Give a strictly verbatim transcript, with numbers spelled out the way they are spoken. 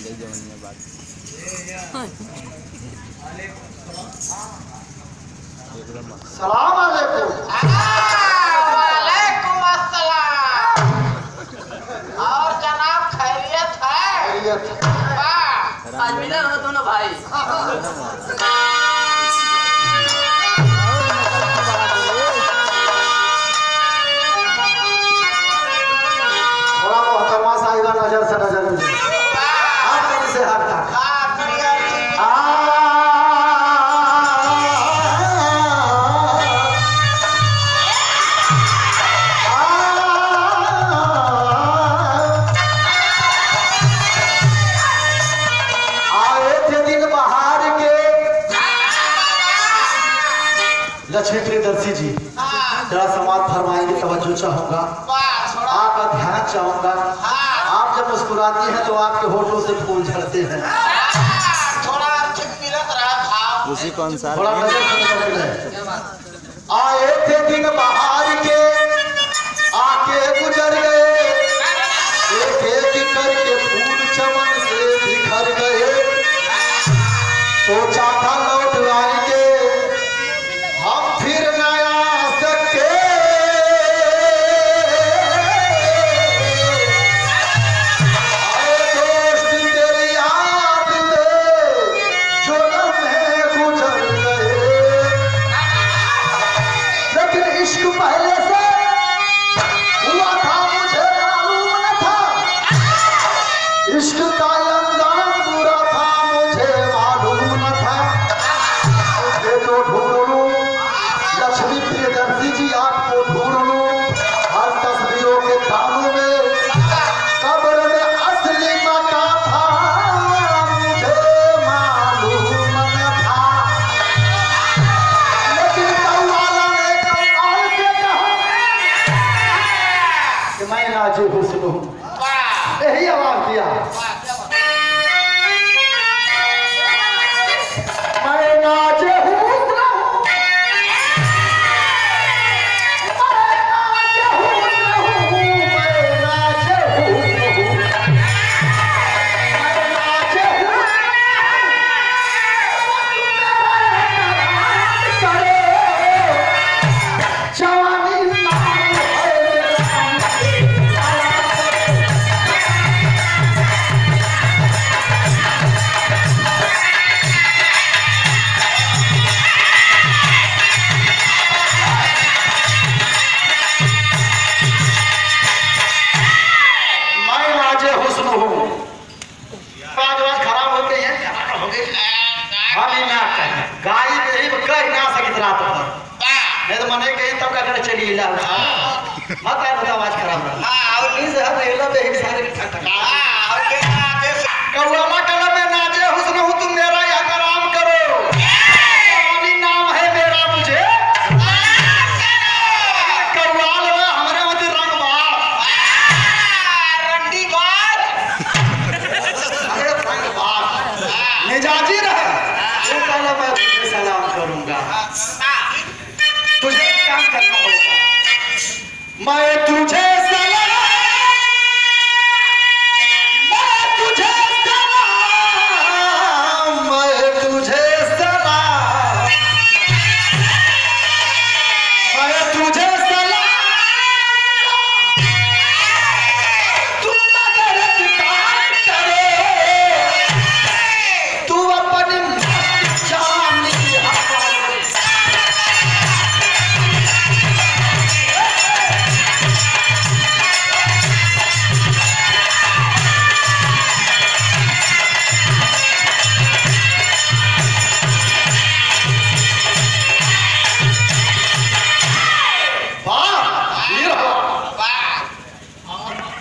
सलाम अलैकुम। वालेकुम अस्सलाम। और जनाब खैरियत है? खैरियत। वाह, आज मिले हो दोनों भाई। थोड़ा मोहतरमा साहिबा नजर से नजर मुझे आप कहीं से हट तक लक्ष्मी प्रियदर्शी जी जरा समाज फरमाएंगे, तवज्जो चाहूंगा, आपका ध्यान चाहूंगा। आप जब मुस्कुराती हैं तो आपके होठों से फूल झड़ते हैं। थोड़ा उसी कौन सा थोड़ा नजर से नजर मिले। आए थे दिन बहार के आके गुजर गए, एक एक करके फूल चमन से बिखर गए। सोचा था लौट आएंगे हम फिर न आ सके, आए दोस्त तेरी याद में जो लम्हे गुजर गए। लेकिन इश्क पहले से हुआ था मुझे मालूम न था, इश्क का अंजाम बुरा था मुझे मालूम न था। ये तो ढूंढूं लक्ष्मी प्रियदर्शी जी आपको ढूंढ लूं हर तस्वीरों के तानों में, कब्र में असली मका था मुझे मालूम न था। लेकिन कव्वाला ने कव्वाल से कहा कि मैं नाज़े हुस्न हूं, यही आवाज दिया, मैं नाज़े हुस्न हूं। चलिए ला मत आए बता आवाज खराब रहा। हां और नींद है रेला पे एक सारे ठटका। हां और के नाचे कव्वाला कलम में नाचे हुस्न हूं तुम मेरा एहतराम करो, जवानी नाम है मेरा मुझे कव्वाल में हमरे मत रंग बाज रंडी बाज अरे रंग बाज मिजाजी रहे वो कल मैं तुझे सलाम करूंगा। तुझे काम करना होगा, मैं तुझे सलाम, मैं तुझे सलाम, मैं तुझे सलाम, मैं तुझे सलाम